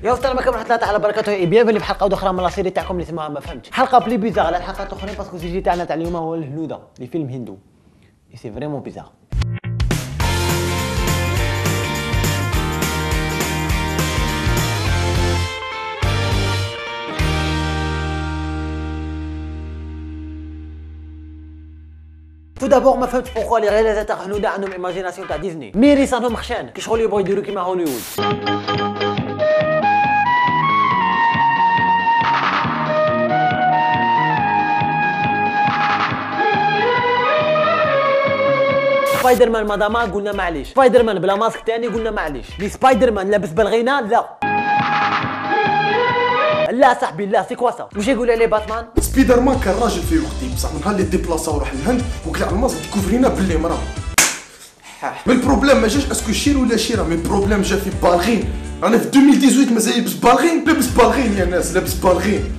يا السلام عليكم ورحمه الله تعالى وبركاته. بيانفيني بحلقه اخرى من لا سيري تاعكم اللي اسمها ما فهمتش. حلقه بلي بيزار على الحلقات الاخرين باسكو السيجي تاعنا تاع اليوم هو الهنوده لي فيلم هندو. سي فريمون بيزار. تو دابور ما فهمتش بوكو لي رياليزاتور هنوده عندهم ايماجيناسيون تاع ديزني، مي ريسانهم خشان كي شغل يبغوا يديروا كيما هوليوود. سبايدر مان ماداما قلنا معليش، سبايدر مان بلا ماسك تاني قلنا معليش، لي سبايدر مان لابس بالغينه لا صاحبي لا سي كوا سا. واش يقول عليه باتمان؟ سبايدر مان كان راجل في وقتي بصح من نهار اللي ديبلاصا وراح للهند وقلع الماسك ديكوفرينا باللي مرا. مي البروبليم ما جاش اسكو شير ولا شيره، مي البروبليم جا في بالغين. انا في 2018 مازال يلبس بالغين، لابس بالغين يا ناس لابس بالغين.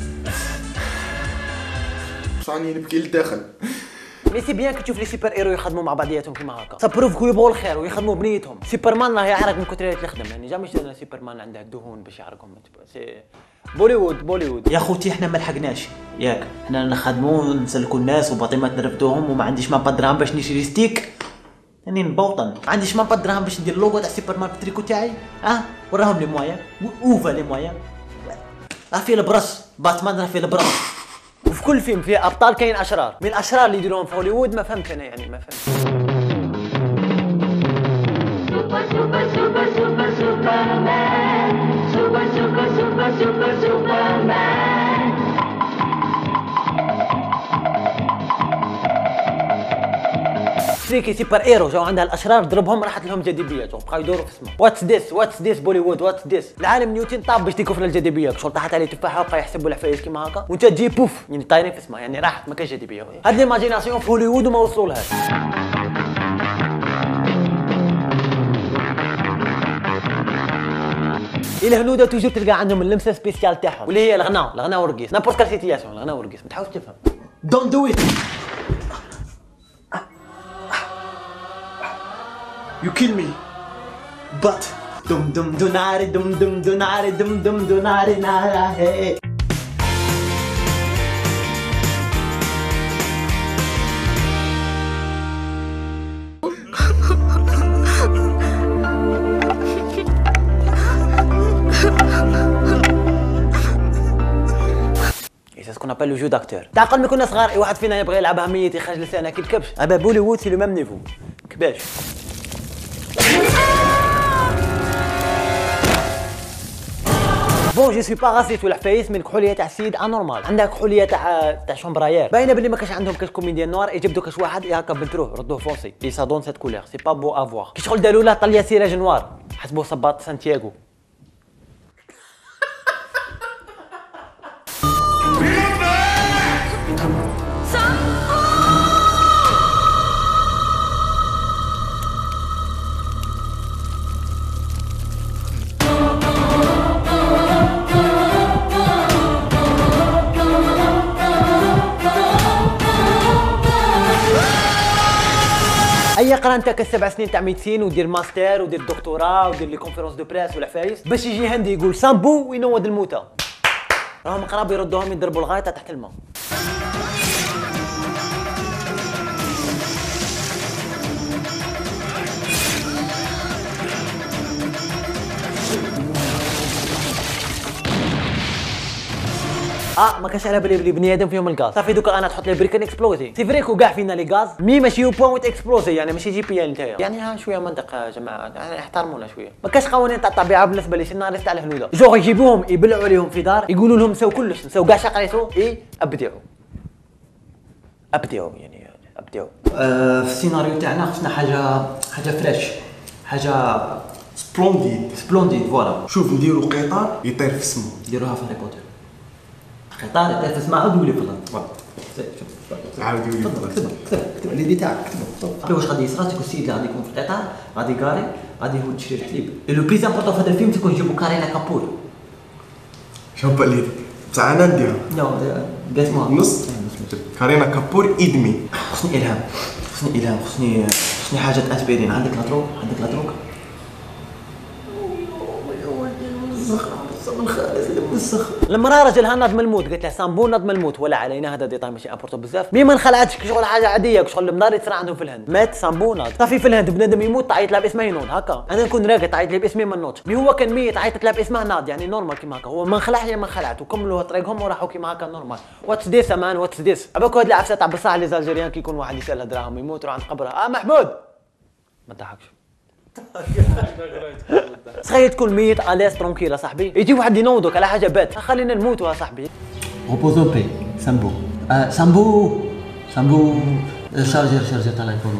صاني نبكي لداخل. مي سي بيان كي تشوف لي سوبر هيرو يخدموا مع بعضياتهم كيما هكا، سابروف كو يبغوا الخير ويخدموا بنيتهم. سوبرمان راه يعرق من كثر اللي يخدم، يعني جا مش سوبرمان عنده الدهون باش يعرقهم. سي بوليوود يا خوتي احنا ما لحقناش ياك، احنا نخدموا ونسلكوا الناس وباطيمات نرفدوهم وما عنديش ما درهم باش نشري ستيك، راني نبوطن ما عنديش ما درهم باش ندير اللوغو تاع سوبرمان في التريكو تاعي. وراهم لي مويا اوفا لي مويا راه فيه البرش، باتمان راه فيه البرش. وفي كل فيلم فيه ابطال كاين اشرار، من الاشرار اللي يديروهم في هوليوود ما فهمت انا، يعني ما فهمت. شريكي سوبر هيرو جاو عندها الاشرار ضربهم راحت لهم جاذبيات وبقاو يدوروا في السماء. واتس ديس بوليوود واتس ديس. العالم نيوتن طاب باش تيكفر الجاذبيه، شغل طاحت عليه تفاحه وبقى يحسبوا العفايس كيما هكا وانت تجي بوف يعني طايرين في السماء، يعني راحت ما كاينش جاذبيه. هاد ليماجيناسيون في هوليوود وما وصلولهاش. الهنوده توجور تلقى عندهم اللمسه سبيسيال تاعهم واللي هي الغناء ورقيس. نابورت كال سيتياسيون الغناء ورقيس ما تحاولش تفهم. دونت دو ات. You kill me, but dum dum donare dum dum donare dum dum donare nara hey. C'est ce qu'on appelle le jeu d'acteur. تعقل ما كنا صغار اي واحد فينا يبغي يلعبها ميت يخرج لسانه كي الكبش. ابا بوليوود سي لو ميم نيفو كباش. بون جو سوي با راسيست ولا حفايس، من الكحوليه تاع السيد انورمال. عندها كحوليه تاع شومبرايير باينه بلي ما كاش عندهم كاش كوميديان نوار يجبدوا كاش واحد هكا بنتروه ردوه فونسي اي سا دون سيت كولور سي با بو افوار. كي شغل داروا له طليه سيراج نوار حسبوه صباط سانتياغو. اي قرا انت كسبع سنين تاع ميديسين ودير ماستر ودير دكتوراه ودير لي كونفيرونس دو بريس والعفايس باش يجي هندي يقول سامبو وينوض الموتى، راهم قراب يردوهم يضربوا الغايطه تحت الماء. ما كاش على بالي بني ادم فيهم الغاز. صافي دوكا انا تحط لي بريكان اكسبلوزي. سي فريكو كاع فينا لي غاز مي ماشي بوينت اكسبلوزي، يعني ماشي جي بي ال نتايا، يعني ها شويه منطق يا جماعه، يعني احترمونا شويه. ما كاش قوانين تاع الطبيعه بالنسبه لي سيناريست تاع الهنوده جو يجيبوهم يبلعوا عليهم في دار يقولوا لهم نساو كلش، نساو كاع شقريتو ابدعوا يعني ابدعوا. في السيناريو تاعنا خصنا حاجه فريش، حاجه سبلونديد فوالا. شوف نديروا قطار يطير في السماء، نديروها في هاري بوتر. قطار يطير في السماء عاود ولي فضل. عاود ولي فضل. كتب اللي تاعك كتبوا. واش غادي يصرا تكون السيد اللي غادي يكون في القطار غادي كاري غادي هو تشري الحليب. لو بليز امبورطون في هذا الفيلم تكون يجيبوا كارينا كابور. شوف اللي تاع انا نديرها. نو قاسمها نص كارينا كابور ادمي. خصني الهام خصني حاجه اسبرين. عندك لا تروك صابون خالص اللي مسخ. المراه راجلها ناض من الموت، قالت له صامبو ناض من الموت ولا علينا، هذا ديتاي ماشي امبورتو بزاف. مي ما انخلعتش شغل حاجه عاديه، شغل المنار يصير عندهم في الهند، مات صامبو ناض. صافي في الهند بنادم يموت تعيط له باسمه ينوض هكا، انا نكون راقد تعيط لي باسمي ما نوضش. مي هو كان ميت عيطت له باسمه ناض، يعني نورمال كيما هكا. هو ما انخلعش ما انخلعت وكملوا طريقهم وراحوا كيما هكا نورمال. واتس ديس مان واتس ديس. عباك هاد العفسه تاع بصح لي زالجيريان كي يكون واحد يسال دراهم يموت يروح عند قبرها محمود ما تضحكش. تخيل تكون ميت اليس ترونكيلا صاحبي، يجي واحد ينوضك على حاجه بات، خلينا نموتوا صاحبي. Repose en paix, Sambo. Sambo, Sambo, chargeur téléphone.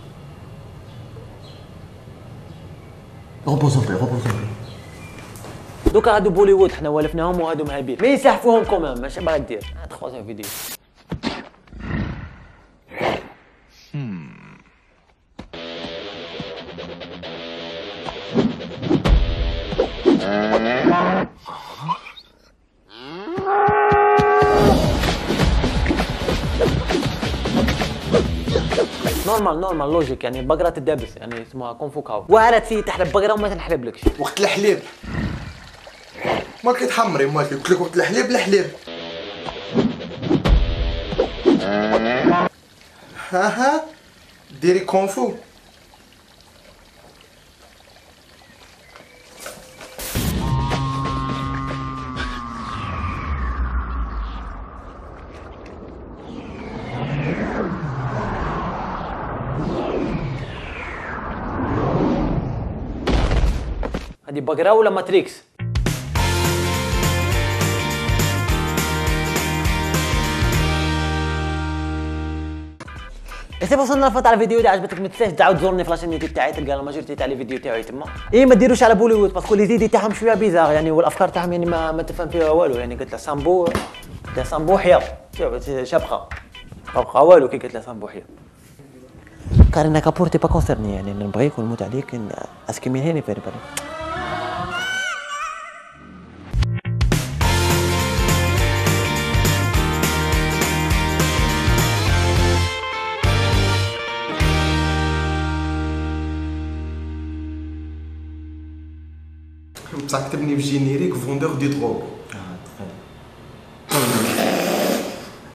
Repose en paix, repose en paix. دوكا هادو بوليوود حنا والفناهم وهادو مهابين، ما يسحفوهم كومام ماشي باغي دير. تخوص فيديو. نورمال لوجيك، يعني البقره تدابس يعني اسمها كونفو كاو، واعره تسي تحلب بقره وما تنحلبلكش. وقت الحليب مالك تحمري مالك، قلت لك وقت الحليب الحليب. ها ديري كونفو. هذه بقره ولا ماتريكس؟ إذا وصلنا لفترة على الفيديو، إذا عجبتك ما تنساش تعاود تزورني في لاشين يوتيوب تاعي، تلقى لا ماجورتي تاع لي فيديو تاعي تما. إيه ما ديروش على بوليوود باسكو لي زيدي تاعهم شويه بيزار يعني، والافكار تاعهم يعني ما تفهم فيها والو يعني. قلت له صامبو، قلت له صامبو حيا شبخه بقى والو كي قلت له صامبو حيا. كارينا كابور تي با كونسيرني يعني، نبغيك ونموت عليك اسكي مين هيني فيري بالي. بصح كتبني في جينيريك فوندور دي دروغ.